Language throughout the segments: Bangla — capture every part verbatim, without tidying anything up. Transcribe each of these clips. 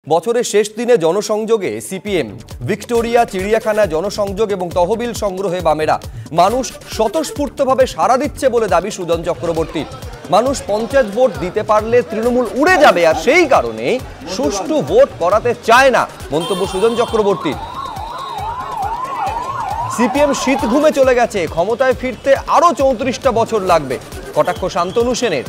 বছরের শেষ দিনে জনসংযোগে সিপিএম, ভিক্টোরিয়া চিড়িয়াখানা জনসংযোগ এবং তহবিল সংগ্রহে বামেরা মানুষ স্বতঃস্ফূর্তভাবে সাড়া দিচ্ছে বলে দাবি সুজন চক্রবর্তী। মানুষ পঞ্চায়েত ভোট দিতে পারলে তৃণমূল উড়ে যাবে, আর সেই কারণে সুষ্ঠু ভোট করাতে চায় না, মন্তব্য সুজন চক্রবর্তী। সিপিএম শীত ঘুমে চলে গেছে, ক্ষমতায় ফিরতে আরো চৌত্রিশটা বছর লাগবে, কটাক্ষ শান্তনু সেনের।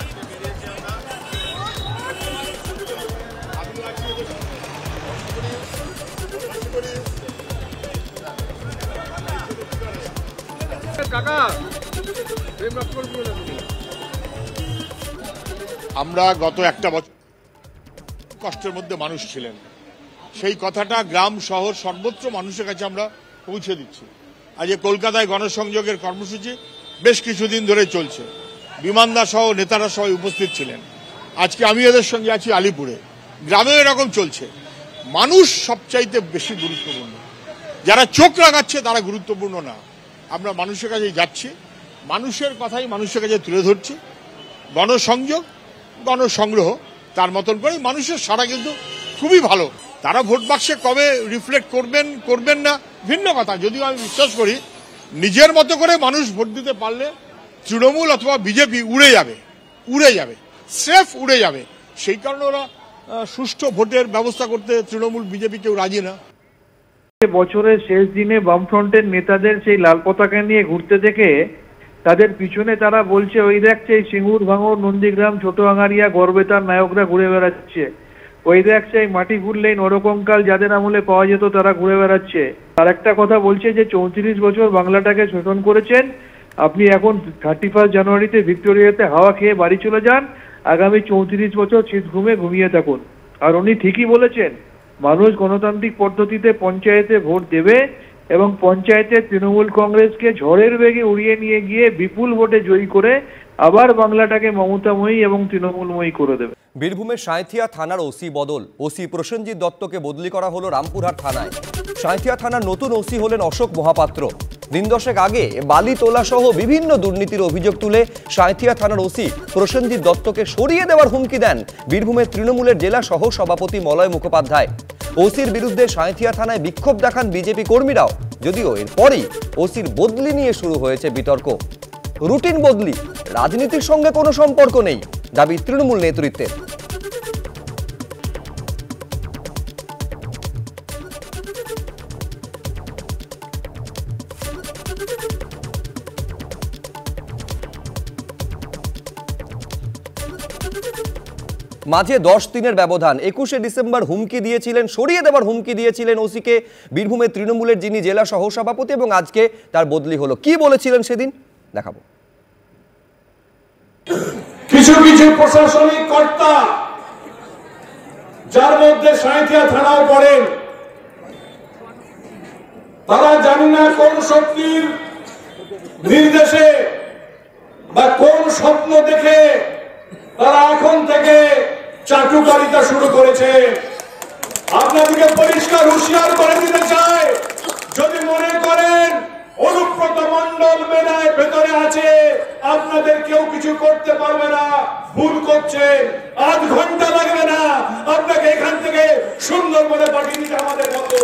আমরা গত একটা বছর কষ্টের মধ্যে মানুষ ছিলেন, সেই কথাটা গ্রাম শহর সর্বত্র মানুষের কাছে আমরা পৌঁছে দিচ্ছি। আজ কলকাতায় গণসংযোগের কর্মসূচি বেশ কিছুদিন ধরে চলছে, বিমানদা সহ নেতারা সবাই উপস্থিত ছিলেন। আজকে আমি এদের সঙ্গে আছি আলিপুরে, গ্রামে এরকম চলছে। মানুষ সবচাইতে বেশি গুরুত্বপূর্ণ, যারা চোখ লাগাচ্ছে তারা গুরুত্বপূর্ণ না। আমরা মানুষের কাছে যাচ্ছি, মানুষের কথাই মানুষের কাছে তুলে ধরছি। গণসংযোগ গণসংগ্রহ তার মতন করে মানুষের সাড়া কিন্তু খুবই ভালো। তারা ভোট বাক্সে কবে রিফ্লেক্ট করবেন করবেন না ভিন্ন কথা, যদিও আমি বিশ্বাস করি নিজের মতো করে মানুষ ভোট দিতে পারলে তৃণমূল অথবা বিজেপি উড়ে যাবে, উড়ে যাবে, সেফ উড়ে যাবে। সেই কারণে ওরা সুষ্ঠু ভোটের ব্যবস্থা করতে তৃণমূল বিজেপি কেউ রাজি না। বছরের শেষ দিনে বামফ্রন্টের নেতাদের সেই লাল পতাকা নিয়ে ঘুরতে দেখে তাদের পিছনে তারা বলছে, ওই দেখছে এই সিঙ্গুর ভাঙর নন্দীগ্রাম ছোট আঙারিয়া গর্বে তার নায়করা ঘুরে বেড়াচ্ছে, ওই দেখছে এই মাটি ঘুরলেই নরকঙ্কাল যাদের আমলে পাওয়া যেত তারা ঘুরে বেড়াচ্ছে। আর একটা কথা বলছে যে চৌত্রিশ বছর বাংলাটাকে শোষণ করেছেন, আপনি এখন থার্টি ফার্স্ট জানুয়ারিতে ভিক্টোরিয়াতে হাওয়া খেয়ে বাড়ি চলে যান, আগামী চৌত্রিশ বছর শীত ঘুমে ঘুমিয়ে থাকুন। আর উনি ঠিকই বলেছেন, মানুষ গণতান্ত্রিক পদ্ধতিতে পঞ্চায়েতে ভোট দেবে এবং পঞ্চায়েতে তৃণমূল কংগ্রেসকে ঝড়ের বেগে উড়িয়ে নিয়ে গিয়ে বিপুল ভোটে জয়ী করে আবার বাংলাটাকে মমতাময়ী এবং তৃণমূলময়ী করে দেবে। বীরভূমের সাঁইথিয়া থানার ওসি বদল, ওসি প্রসেনজিৎ দত্তকে বদলি করা হলো রামপুরহাট থানায়। সাঁইথিয়া থানার নতুন ওসি হলেন অশোক মহাপাত্র। দিন দশেক আগে বালি তোলা সহ বিভিন্ন দুর্নীতির অভিযোগ তুলে সাঁইথিয়া থানার ওসি প্রসেনজিৎ দত্তকে সরিয়ে দেওয়ার হুমকি দেন বীরভূমের তৃণমূলের জেলা সহ সভাপতি মলয় মুখোপাধ্যায়। ওসির বিরুদ্ধে সাঁইথিয়া থানায় বিক্ষোভ দেখান বিজেপি কর্মীরাও, যদিও এরপরই ওসির বদলি নিয়ে শুরু হয়েছে বিতর্ক। রুটিন বদলি, রাজনীতির সঙ্গে কোনো সম্পর্ক নেই, দাবি তৃণমূল নেতৃত্বের। মাঝে দশ দিনের ব্যবধান, একুশে ডিসেম্বর হুমকি দিয়েছিলেন, সরিয়ে দেওয়ার হুমকি দিয়েছিলেন ওসিকে বীরভূমের তৃণমূলের যিনি জেলা সহসভাপতি, এবং আজকে তার বদলি হলো। কি বলেছিলেন সেদিন দেখাবো। কিছু কিছু প্রশাসনিক কর্তা, যার মধ্যে সাঁইথিয়া থানাও পড়েন, তারা জানি না কোন শক্তির নির্দেশে বা কোন স্বপ্ন দেখে তারা এখন থেকে চাটুকারিতা শুরু করেছে। আপনাদেরকে পরিষ্কার হুঁশিয়ার করে দিতে চাই, যদি মনে করেন অনুব্রত মণ্ডল মেলায় ভেতরে আছে আপনাদের কেউ কিছু করতে পারবে না, ভুল করছেন। আধ ঘন্টা লাগবে না আপনাকে এখান থেকে সুন্দরবনে পাঠিয়ে দিতে আমাদের মতো।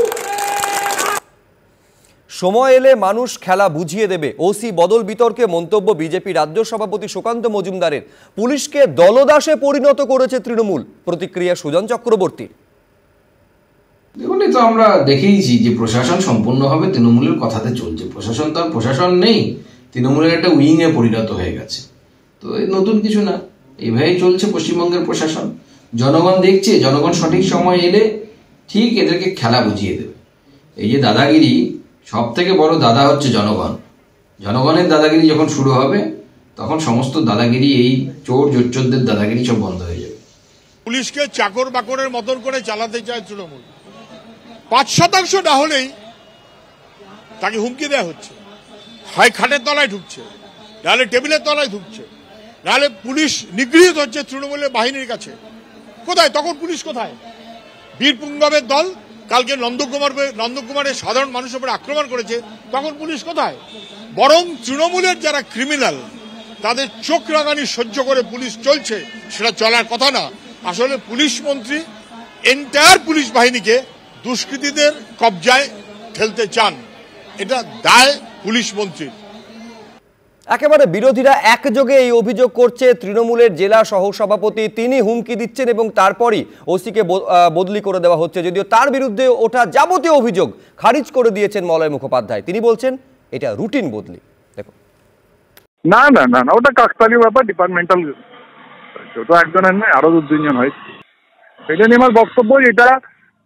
সময় এলে মানুষ খেলা বুঝিয়ে দেবে, ওসি বদল বিতর্কে মন্তব্য বিজেপি রাজ্য সভাপতি সুকান্ত মজুমদারের। পুলিশকে দলদাসে পরিণত করেছে তৃণমূল, প্রতিক্রিয়া সুজন চক্রবর্তী। দেখুন, তো আমরা দেখেইছি যে প্রশাসন সম্পূর্ণভাবে তৃণমূলের কথাতে চলছে। প্রশাসন তো আর প্রশাসন নেই, তৃণমূলের একটা উইং এ পরিণত হয়ে গেছে। তো এই নতুন কিছু না, এইভাবেই চলছে পশ্চিমবঙ্গের প্রশাসন। জনগণ দেখছে, জনগণ সঠিক সময় এলে ঠিক এদেরকে খেলা বুঝিয়ে দেবে। এই যে দাদাগিরি, সব থেকে বড় দাদা হচ্ছে জনগণ। জনগণের দাদাগিরি যখন শুরু হবে তখন সমস্ত দাদাগিরি, এই চোর জোচ্চোরদের দাদাগিরি সব বন্ধ হয়ে যাবে। পুলিশকে চাকর বাকরের মতন করে চালাতে চায় তৃণমূল। পাঁচ শতাংশ না হলেই তাকে হুমকি দেওয়া হচ্ছে, হয় খাটের তলায় ঢুকছে, নাহলে টেবিলের তলায় ঢুকছে, নাহলে পুলিশ নিগৃহীত হচ্ছে তৃণমূলের বাহিনীর কাছে। কোথায় তখন পুলিশ? কোথায়? বীরপুঙ্গবের দল কালকে নন্দকুমার নন্দকুমারের সাধারণ মানুষের উপর আক্রমণ করেছে, তখন পুলিশ কোথায়? বরং তৃণমূলের যারা ক্রিমিনাল তাদের চোখ রাঙানি সহ্য করে পুলিশ চলছে, সেটা চলার কথা না। আসলে পুলিশ মন্ত্রী এন্টায়ার পুলিশ বাহিনীকে দুষ্কৃতীদের কবজায় ঠেলতে চান। এটা দায় পুলিশ মন্ত্রীর। একেবারে বিরোধীরা একযোগে এই অভিযোগ করছে, তৃণমূলের জেলা সহসভাপতি তিনি হুমকি দিচ্ছেন এবং তারপরই ওসিকে বদলি করে দেওয়া হচ্ছে, যদিও তার বিরুদ্ধে ওঠা যাবতীয় অভিযোগ খারিজ করে দিয়েছেন মলয় মুখোপাধ্যায়। তিনি বলছেন এটা রুটিন বদলি। দেখুন, না না না না ওটা কাকতালীয় ব্যাপার, ডিপার্টমেন্টাল, ওটা একজনের নয়, আরো দু তিনজন হয়। এটা নিয়ে আমার বক্তব্য, এটা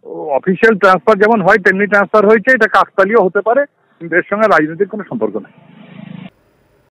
অফিসিয়াল ট্রান্সফার যেমন হয় তেমনি ট্রান্সফার হয়েছে, এটা কাকতালীয় হতে পারে, কিন্তু এর সঙ্গে রাজনীতির কোনো সম্পর্ক নেই।